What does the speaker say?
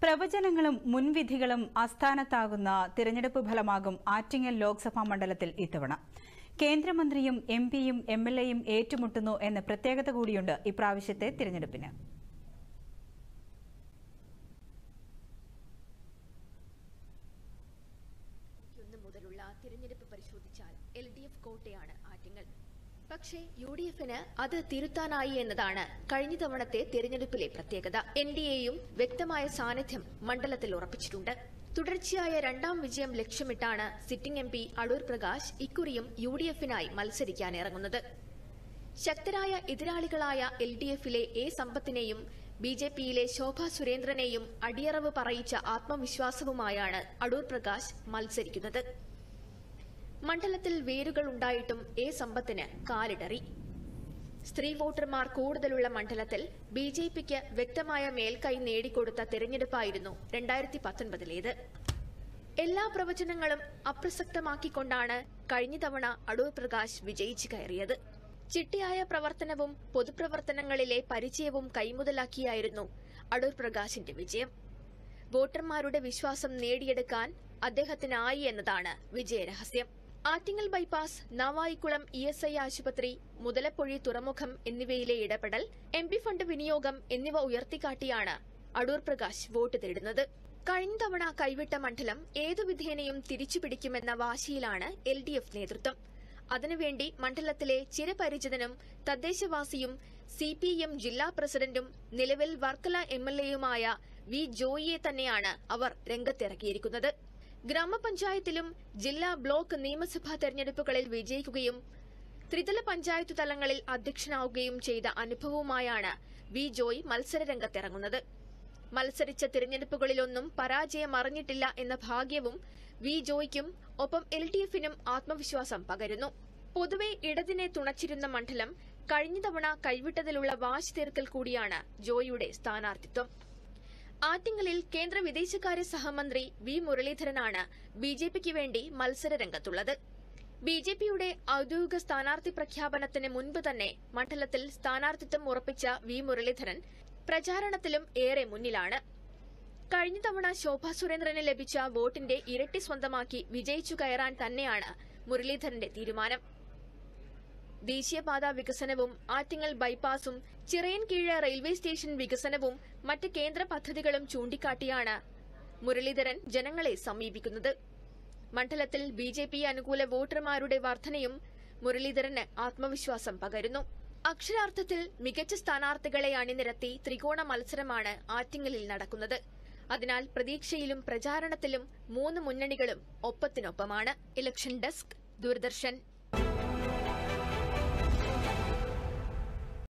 പ്രവചനങ്ങളും മുൻവിധികളും അസ്ഥാനത്താകുന്ന തിരഞ്ഞെടുപ്പ് ഫലമാകും ആറ്റിങ്ങൽ ലോക്സഭാ മണ്ഡലത്തിൽ ഇത്തവണ. കേന്ദ്രമന്ത്രിയും എംപിയും എംഎൽഎയും ഏറ്റുമുട്ടുന്നു എന്ന പ്രത്യേകത കൂടിയുണ്ട് ഇപ്രാവശ്യത്തെ തിരഞ്ഞെടുപ്പിന്. മുതലുള്ള തിരഞ്ഞെടുപ്പ് പരിശോധിച്ചാൽ LDF കോട്ടയാണ് ആറ്റിങ്ങൽ. പക്ഷേ UDFന് അത് തിരുത്താനായി എന്നതാണ് കഴിഞ്ഞ തവണത്തെ തിരഞ്ഞെടുപ്പിലെ പ്രത്യേകത. NDAയും വ്യക്തമായ സാന്നിധ്യം മണ്ഡലത്തിൽ ഉറപ്പിച്ചിട്ടുണ്ട്. തുടർച്ചയായ രണ്ടാം വിജയം ലക്ഷ്യമിട്ടാണ് സിറ്റിംഗ് MP അടൂർ പ്രകാശ് ഇക്കുറിയും UDFനായി മത്സരിക്കാനിറങ്ങുന്നത്. ശക്തരായ എതിരാളികളായ LDFിലെ A സമ്പത്തിനെയും BJPയിലെ ശോഭാ സുരേന്ദ്രനെയും അടിയറവ് പറയിച്ച ആത്മവിശ്വാസവുമായാണ് അടൂർ പ്രകാശ് മത്സരിക്കുന്നത്. മണ്ഡലത്തിൽ വേരുകൾ ഉണ്ടായിട്ടും A സമ്പത്തിന് കാലിടറി. സ്ത്രീ വോട്ടർമാർ കൂടുതലുള്ള മണ്ഡലത്തിൽ BJPക്ക് വ്യക്തമായ മേൽക്കൈ നേടിക്കൊടുത്ത തിരഞ്ഞെടുപ്പായിരുന്നു 2019ലേത്. എല്ലാ പ്രവചനങ്ങളും അപ്രസക്തമാക്കിക്കൊണ്ടാണ് കഴിഞ്ഞ തവണ അടൂർ പ്രകാശ് വിജയിച്ചു കയറിയത്. ചിട്ടയായ പ്രവർത്തനവും പൊതുപ്രവർത്തനങ്ങളിലെ പരിചയവും കൈമുതലാക്കിയായിരുന്നു അടൂർ പ്രകാശിന്റെ വിജയം. വോട്ടർമാരുടെ വിശ്വാസം നേടിയെടുക്കാൻ അദ്ദേഹത്തിനായി എന്നതാണ് വിജയരഹസ്യം. ആറ്റിങ്ങൽ ബൈപ്പാസ്, നാവായിക്കുളം ESI ആശുപത്രി, മുതലപ്പൊഴി തുറമുഖം എന്നിവയിലെ ഇടപെടൽ, MP ഫണ്ട് വിനിയോഗം എന്നിവ ഉയർത്തിക്കാട്ടിയാണ് അടൂർ പ്രകാശ് വോട്ട് തേടുന്നത്. കഴിഞ്ഞ തവണ കൈവിട്ട മണ്ഡലം ഏതു വിധേനയും തിരിച്ചുപിടിക്കുമെന്ന വാശിയിലാണ് LDF നേതൃത്വം. അതിനുവേണ്ടി മണ്ഡലത്തിലെ ചിരപരിചിതനും തദ്ദേശവാസിയും CPM ജില്ലാ പ്രസിഡന്റും നിലവിൽ വർക്കല MLAയുമായ V ജോയിയെ തന്നെയാണ് അവർ രംഗത്തിറക്കിയിരിക്കുന്നത്. ഗ്രാമപഞ്ചായത്തിലും ജില്ലാ ബ്ലോക്ക് നിയമസഭാ തെരഞ്ഞെടുപ്പുകളിൽ വിജയിക്കുകയും ത്രിതല പഞ്ചായത്ത് തലങ്ങളിൽ അധ്യക്ഷനാവുകയും ചെയ്ത അനുഭവവുമായാണ് V ജോയ് മത്സരരംഗത്തിറങ്ങുന്നത്. മത്സരിച്ച തിരഞ്ഞെടുപ്പുകളിലൊന്നും പരാജയം അറിഞ്ഞിട്ടില്ല എന്ന ഭാഗ്യവും V ജോയ്ക്കും ഒപ്പം LDFനും ആത്മവിശ്വാസം പകരുന്നു. പൊതുവെ ഇടതിനെ തുണച്ചിരുന്ന മണ്ഡലം കഴിഞ്ഞ തവണ കൈവിട്ടതിലുള്ള വാശി തീർക്കൽ കൂടിയാണ് ജോയിയുടെ സ്ഥാനാർത്ഥിത്വം. ആറ്റിങ്ങലിൽ കേന്ദ്ര വിദേശകാര്യ സഹമന്ത്രി V മുരളീധരനാണ് BJPക്ക് വേണ്ടി മത്സരരംഗത്തുള്ളത്. BJPയുടെ ഔദ്യോഗിക സ്ഥാനാർത്ഥി പ്രഖ്യാപനത്തിന് മുൻപ് തന്നെ മണ്ഡലത്തിൽ സ്ഥാനാർത്ഥിത്വം ഉറപ്പിച്ച V മുരളീധരൻ പ്രചാരണത്തിലും ഏറെ മുന്നിലാണ്. കഴിഞ്ഞ തവണ ശോഭാ സുരേന്ദ്രന് ലഭിച്ച വോട്ടിന്റെ ഇരട്ടി സ്വന്തമാക്കി വിജയിച്ചു കയറാൻ തന്നെയാണ് മുരളീധരന്റെ തീരുമാനം. ദേശീയപാത വികസനവും ആറ്റിങ്ങൽ ബൈപ്പാസും ചിറയൻകീഴ് റെയിൽവേ സ്റ്റേഷൻ വികസനവും മറ്റ് കേന്ദ്ര പദ്ധതികളും ചൂണ്ടിക്കാട്ടിയാണ് മുരളീധരൻ ജനങ്ങളെ സമീപിക്കുന്നത്. മണ്ഡലത്തിൽ BJP അനുകൂല വോട്ടർമാരുടെ വർധനയും മുരളീധരന് ആത്മവിശ്വാസം പകരുന്നു. അക്ഷരാർത്ഥത്തിൽ മികച്ച സ്ഥാനാർത്ഥികളെ അണിനിരത്തി ത്രികോണ മത്സരമാണ് ആറ്റിങ്ങലിൽ നടക്കുന്നത്. അതിനാൽ പ്രതീക്ഷയിലും പ്രചാരണത്തിലും മൂന്ന് മുന്നണികളും ഒപ്പത്തിനൊപ്പമാണ്. Election desk, Doordarshan.